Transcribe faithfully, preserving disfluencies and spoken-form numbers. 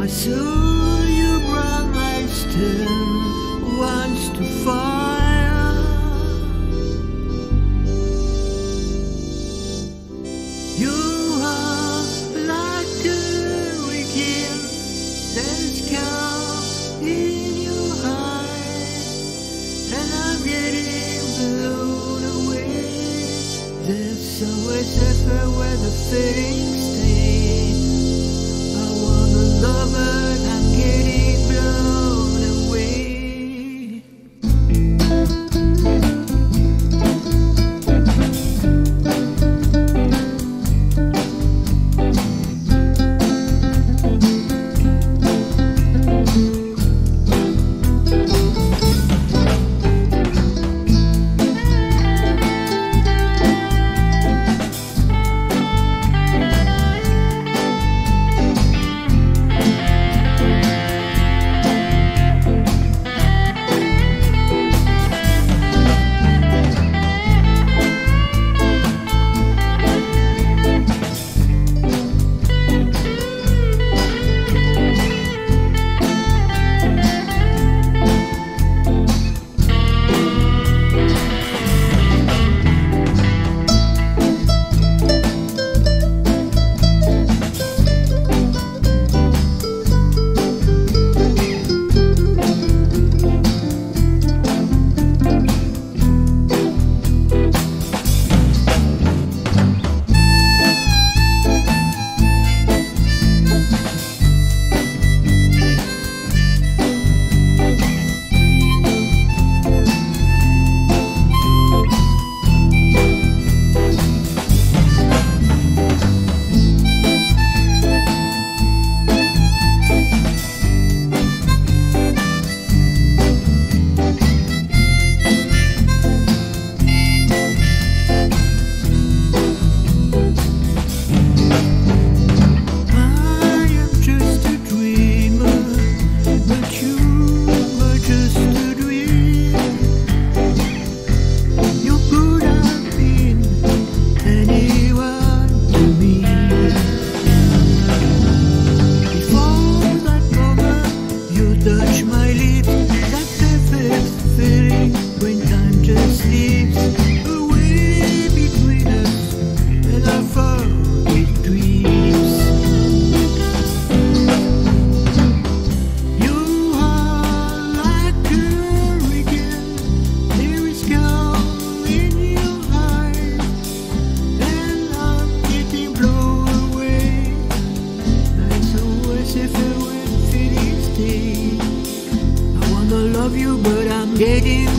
soul you brought my still wants to fire. You are like the weekend that's come in your eyes, and I'm getting blown away. There's always ever where the feelings stay. I wanna love her, I'm getting blown away. Touch my lips, that perfect feeling when time just slips away between us, and our forget dreams. You are like a hurricane, there is calm in your eyes, and I'm getting blown away. Nights always if I when feelings stay. I wanna love you, but I'm getting